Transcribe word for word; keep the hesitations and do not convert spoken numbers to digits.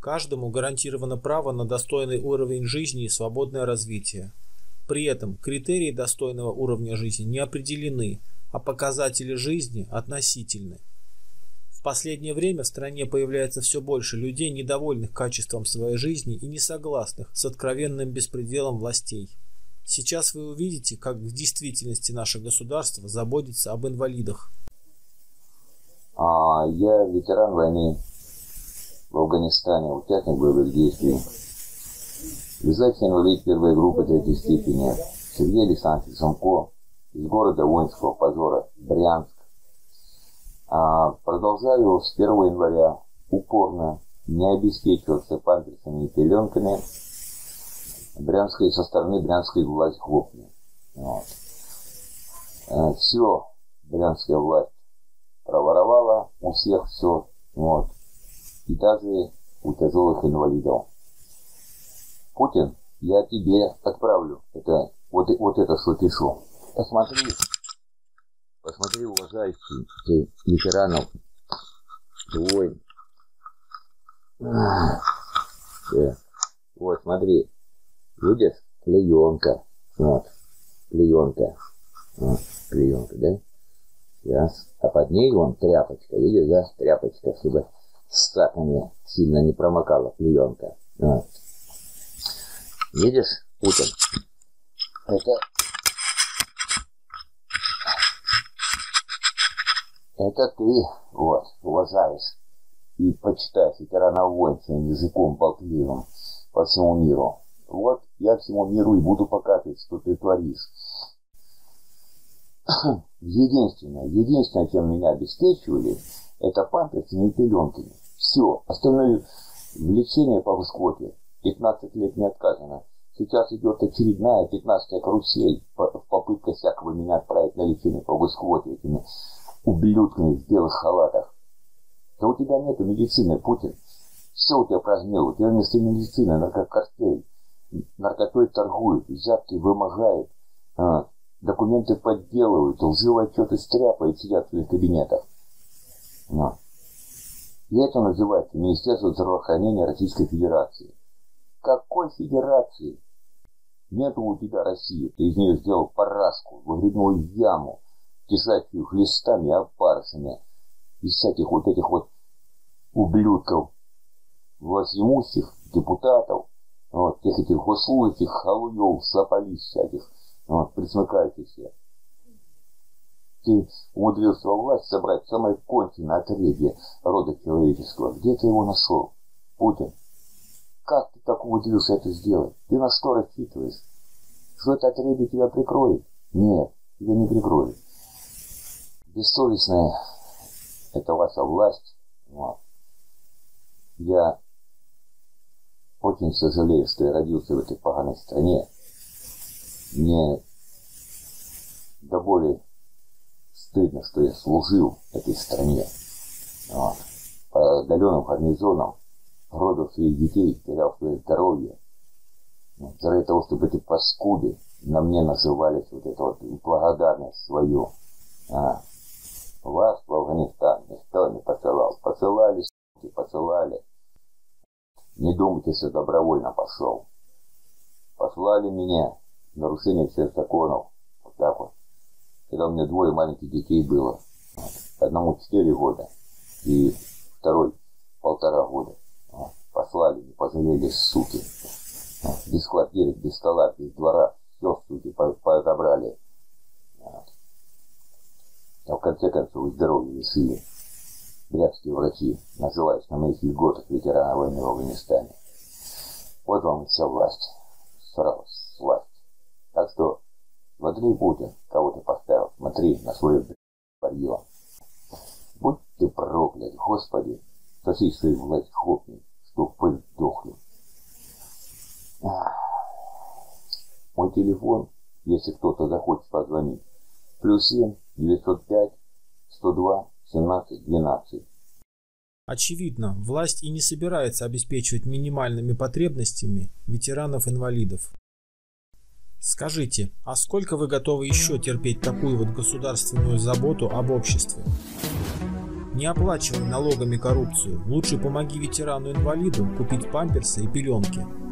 Каждому гарантировано право на достойный уровень жизни и свободное развитие. При этом критерии достойного уровня жизни не определены, а показатели жизни относительны. В последнее время в стране появляется все больше людей, недовольных качеством своей жизни и не согласных с откровенным беспределом властей. Сейчас вы увидите, как в действительности наше государство заботится об инвалидах. А, я ветеран войны в Афганистане, участник боевых действий. Лежачий инвалид первой группы третьей степени Сергей Александрович Самко из города воинского позора Брянск. А, продолжаю с первого января упорно не обеспечиваться памперсами и пеленками. Брянской, со стороны брянской власти хлопни. Вот. А, все брянская власть проворовала, у всех все. Вот. И даже у тяжелых инвалидов. Путин, я тебе отправлю это, вот, вот это, что пишу. Посмотри, посмотри, уважающий ты ветеранов, твой. Вот, смотри, видишь, клеенка, вот, клеенка, вот, клеенка, да? Сейчас, а под ней вон тряпочка, видишь, да, тряпочка, чтобы стаками сильно не промокала клеенка. Вот. Видишь, Путин? Это... Это ты, вот, уважаешь и почитаешь ветеранов войн своим языком болтливым по всему миру. Вот я всему миру и буду показывать, что ты творишь. Единственное, единственное, чем меня обеспечивали, это памперсами и пеленками. Все. Остальное влечение по выскоте. пятнадцать лет не отказано. Сейчас идет очередная пятнадцатая карусель в попытке всякого меня отправить на лечение по выскоте этими ублюдками в белых халатах. Да у тебя нету медицины, Путин. Все у тебя прогнило. У тебя вместо медицины наркокартель. Наркотой торгуют, взятки вымогают, а, документы подделывают, лживые отчеты стряпают, сидят в своих кабинетах. Но. И это называется Министерство здравоохранения Российской Федерации. Какой федерации? Нету у тебя России. Ты из нее сделал параску, выгребную яму, кишащую хлестами и опарышами. Из всяких вот этих вот ублюдков, властимущих, депутатов, вот, тех этих госслужащих, халуев, саполис всяких, вот, присмыкающихся. Ты умудрился во власть собрать самое конченное отребье рода человеческого. Где ты его нашел, Путин? Как ты так умудрился это сделать? Ты на что рассчитываешь? Что это отребье тебя прикроет? Нет, тебя не прикроет. Бессовестная это ваша власть. Вот. Я очень сожалею, что я родился в этой поганой стране. Мне до боли стыдно, что я служил этой стране. Вот. По отдаленным гарнизонам родил своих детей, терял свое здоровье. Вот. Из-за того, чтобы эти паскуды на мне назывались вот эту вот благодарность свою. А. Вас в Афганистан никто не посылал. Посылали, суки, посылали. Не думайте, что добровольно пошел. Послали меня. Нарушение всех законов. Вот так вот. Когда у меня двое маленьких детей было. Одному четыре года. И второй полтора года. Послали, не пожалели, суки. Без квартиры, без стола, без двора. Все, суки, подобрали. А в конце концов здоровье лишили. Брянские врачи, называясь на моих льготах ветерана войны в Афганистане. Вот вам и вся власть. Сралась власть. Так что смотри, Путин, кого ты поставил, смотри на свое барье. Будь ты проклят, Господи, соси свою власть хлопни, чтоб пыль дохли. Мой телефон, если кто-то захочет позвонить, плюс семь девятьсот пять сто два семнадцать двенадцать. Очевидно, власть и не собирается обеспечивать минимальными потребностями ветеранов-инвалидов. Скажите, а сколько вы готовы еще терпеть такую вот государственную заботу об обществе? Не оплачивай налогами коррупцию. Лучше помоги ветерану-инвалиду купить памперсы и пеленки.